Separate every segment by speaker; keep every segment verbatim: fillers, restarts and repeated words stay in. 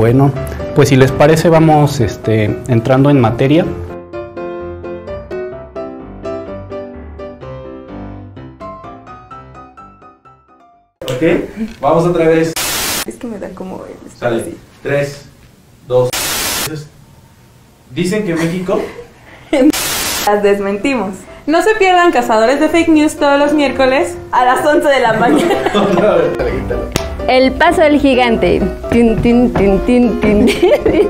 Speaker 1: Bueno, pues si les parece vamos este, entrando en materia.
Speaker 2: Ok, vamos otra vez.
Speaker 3: Es que me da como...
Speaker 2: Sale, tres, dos. Dicen que México...
Speaker 3: Las desmentimos. No se pierdan Cazadores de Fake News todos los miércoles a las once de la mañana.
Speaker 4: El paso del gigante. Tin, tin, tin, tin, tin, tin.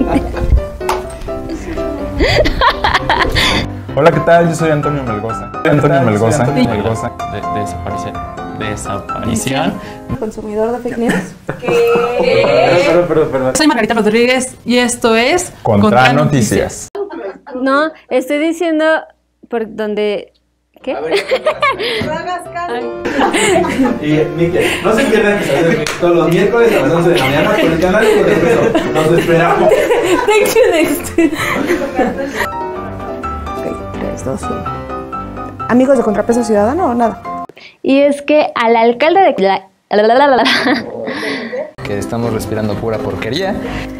Speaker 5: Hola, ¿qué tal? Yo soy Antonio Melgoza. Antonio Melgoza.
Speaker 6: De, desaparición. Desaparición.
Speaker 3: ¿Consumidor de fake news?
Speaker 2: ¿Qué? Perdón, perdón, perdón.
Speaker 7: Soy Margarita Rodríguez y esto es
Speaker 5: Contra, Contra Noticias.
Speaker 4: Noticias. No, estoy diciendo por donde... ¿Qué?
Speaker 3: No hagas caso.
Speaker 2: Y Miquel, no se pierdan que todos los miércoles a las once de la mañana por el canal de Contrapeso. Nos esperamos.
Speaker 3: Thank you, next.
Speaker 8: Ok, tres, dos, uno. ¿Amigos de Contrapeso Ciudadano o nada?
Speaker 4: Y es que al alcalde de...
Speaker 6: Que estamos respirando pura porquería.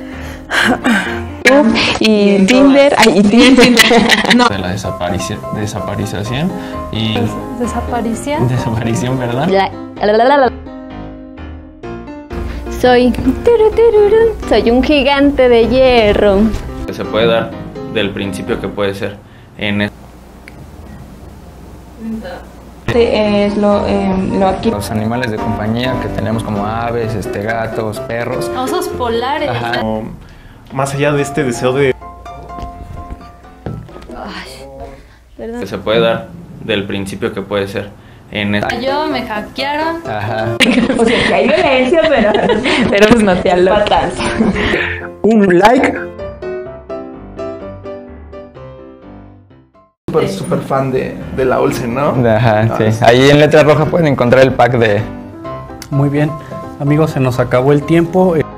Speaker 8: Y Tinder, ay, y Tinder.
Speaker 7: No.
Speaker 6: De la desaparición, desaparición y...
Speaker 4: ¿Desaparición?
Speaker 6: Desaparición, ¿verdad?
Speaker 4: Soy... Soy un gigante de hierro.
Speaker 9: Se puede dar del principio que puede ser en el...
Speaker 8: Es lo, eh, lo aquí.
Speaker 6: Los animales de compañía que tenemos como aves, este, gatos, perros.
Speaker 4: Osos polares.
Speaker 6: Ajá.
Speaker 10: Más allá de este deseo de...
Speaker 4: Ay, perdón.
Speaker 9: Se puede dar del principio que puede ser en el...
Speaker 4: Yo me hackearon.
Speaker 6: Ajá.
Speaker 8: O sea, que hay violencia, pero, pero pues no te alotas.
Speaker 5: Un like.
Speaker 11: Súper, súper fan de, de la Olsen, ¿no?
Speaker 6: Ajá,
Speaker 11: Ah,
Speaker 6: sí.
Speaker 11: sí.
Speaker 6: Ahí en letra roja pueden encontrar el pack de...
Speaker 1: Muy bien, amigos, se nos acabó el tiempo.